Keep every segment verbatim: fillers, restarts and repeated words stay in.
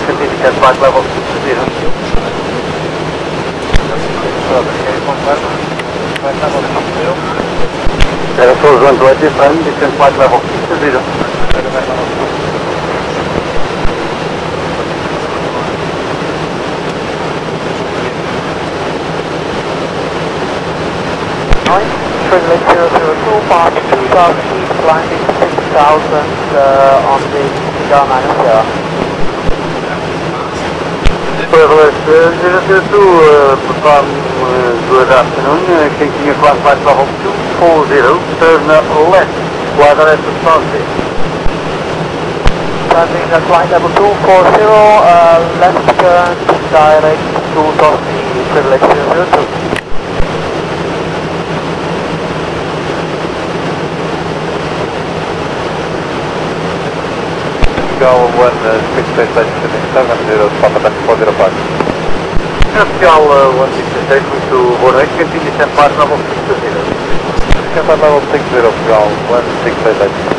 continue to flight level six zero. Air Force one twenty, friend, descend flight level six zero. Privilege zero zero two, March two thousand feet, climbing six thousand uh, on the Cigar minus zero. Privilege zero zero two, uh, perform uh, good afternoon, uh, continue climb flight level two four zero, turn left, flight at the Swansea. Climbing uh, flight level two four zero, uh, left turn direct to Swansea, Privilege zero zero two. Go one uh, six space station seven zero, Papa Tango four zero five. Pascal uh, one six station to Bordeaux, continue descend flight level six zero. Descend flight level six zero, go one six space station.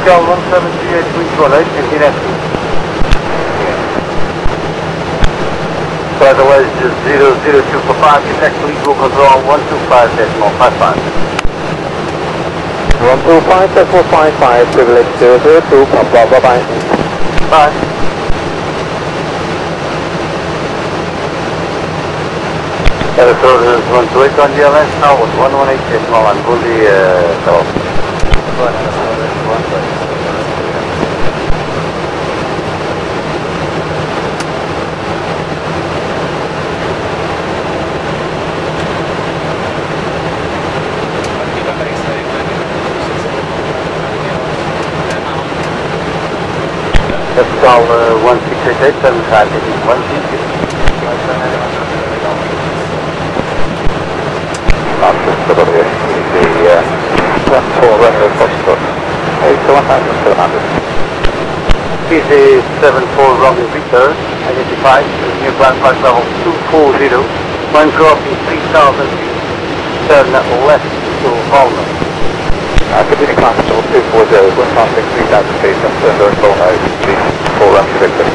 Pascal one seven three eight control eight, fifteen F. So otherwise just zero zero two for five, contact legal control one two five decimal five five. one two five decimal five five, privilege zero zero two, blah blah bye. Bye. Air Sources one two eight on the L S now with one one eight decimal and Bully uh, South. Pascal uh, one six eight eight seven five eight one six eight. Not just the the one four runway Foxtrot. eight to one thousand seven hundred. P Z seven four Robin Victor, identified, near ground flight level two four zero, when crossing three thousand feet, turn left to Holland. Uh, continue climb to level two four zero, one passing three thousand feet, and turn door full nose, three four runway Victor.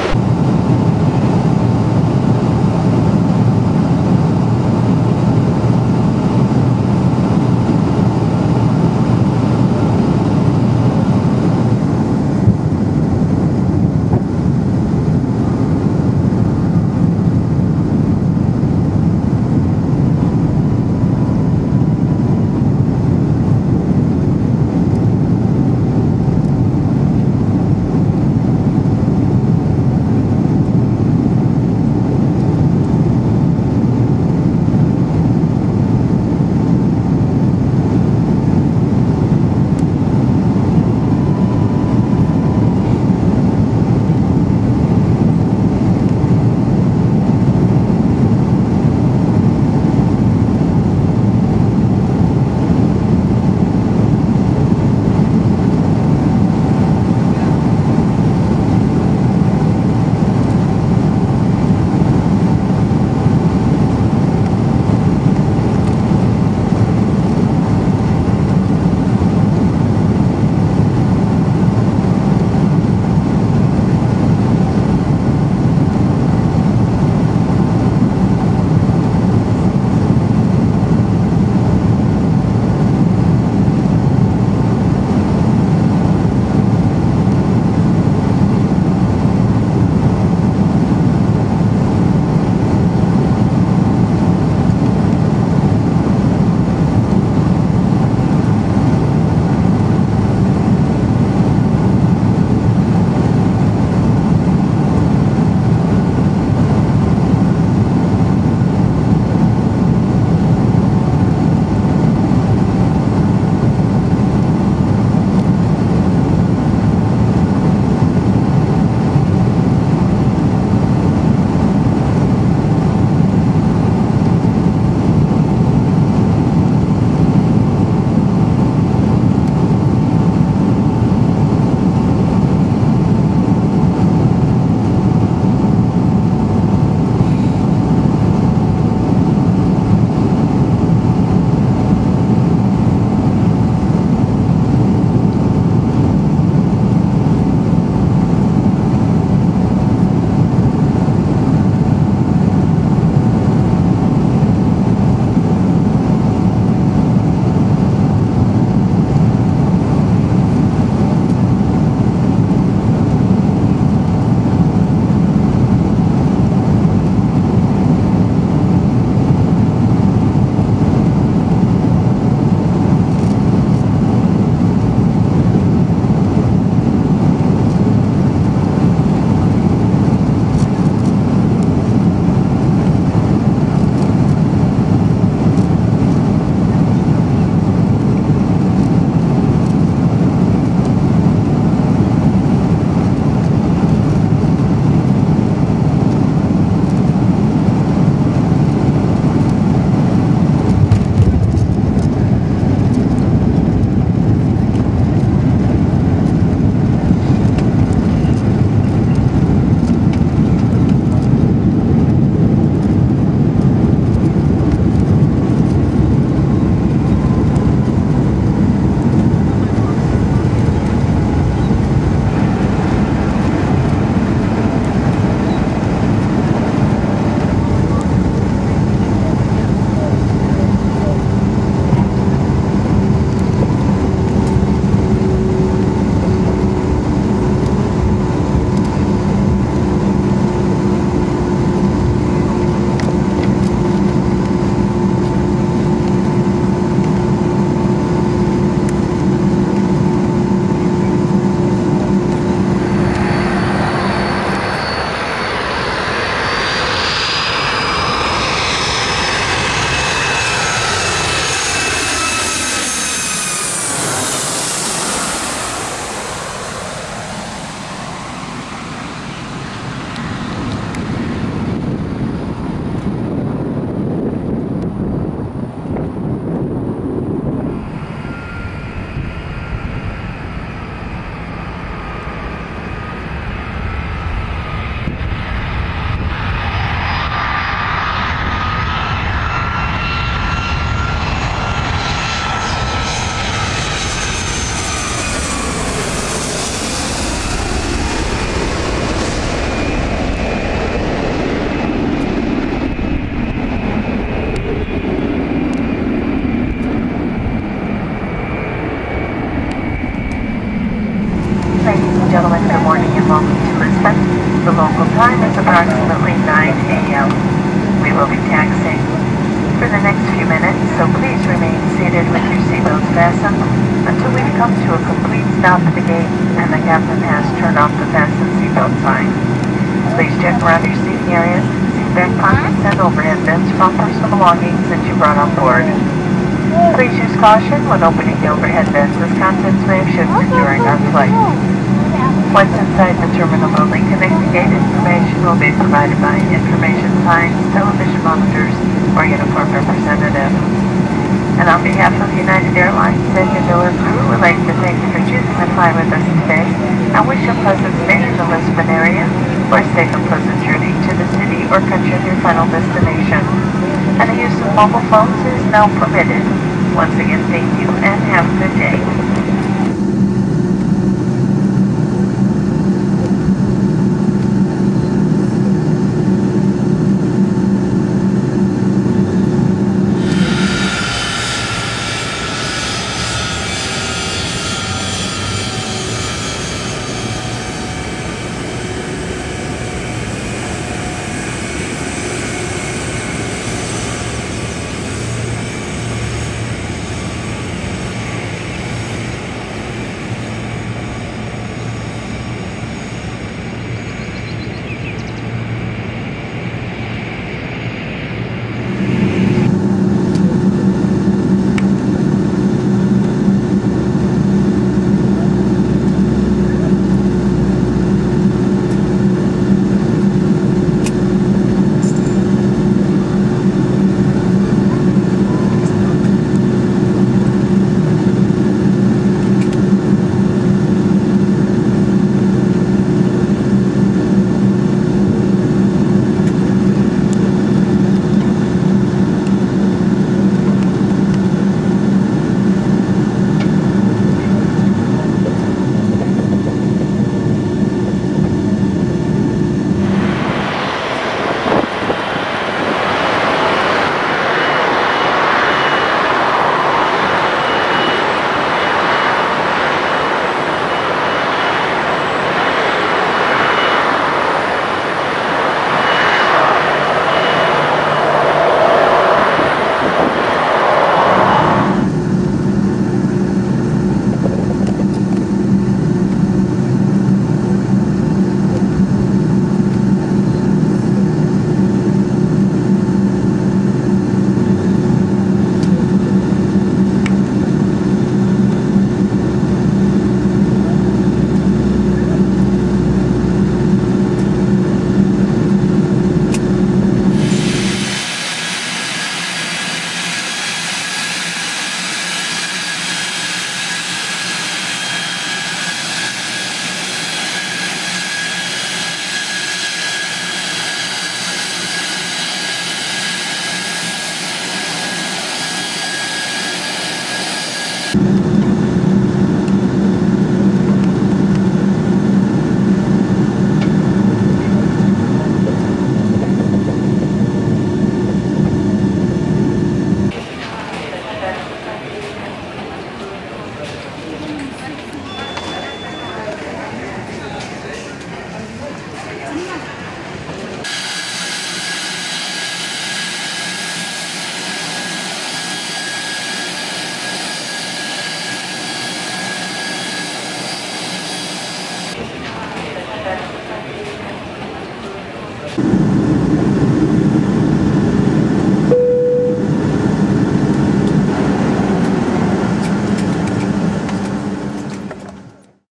few minutes, so please remain seated with your seatbelts fastened until we come to a complete stop at the gate and the captain has turned off the fasten seatbelt sign. Please check around your seating areas, seat back pockets, and overhead bins for personal belongings that you brought on board. Please use caution when opening the overhead bins as contents may have shifted during our flight. Once inside the terminal building, connecting gate information will be provided by information signs, television monitors, or uniform representative. And on behalf of United Airlines and your Miller crew, we'd like to thank you for choosing to fly with us today and wish you a pleasant stay in the Lisbon area or a safe and pleasant journey to the city or country of your final destination. And the use of mobile phones is now permitted. Once again, thank you and have a good day.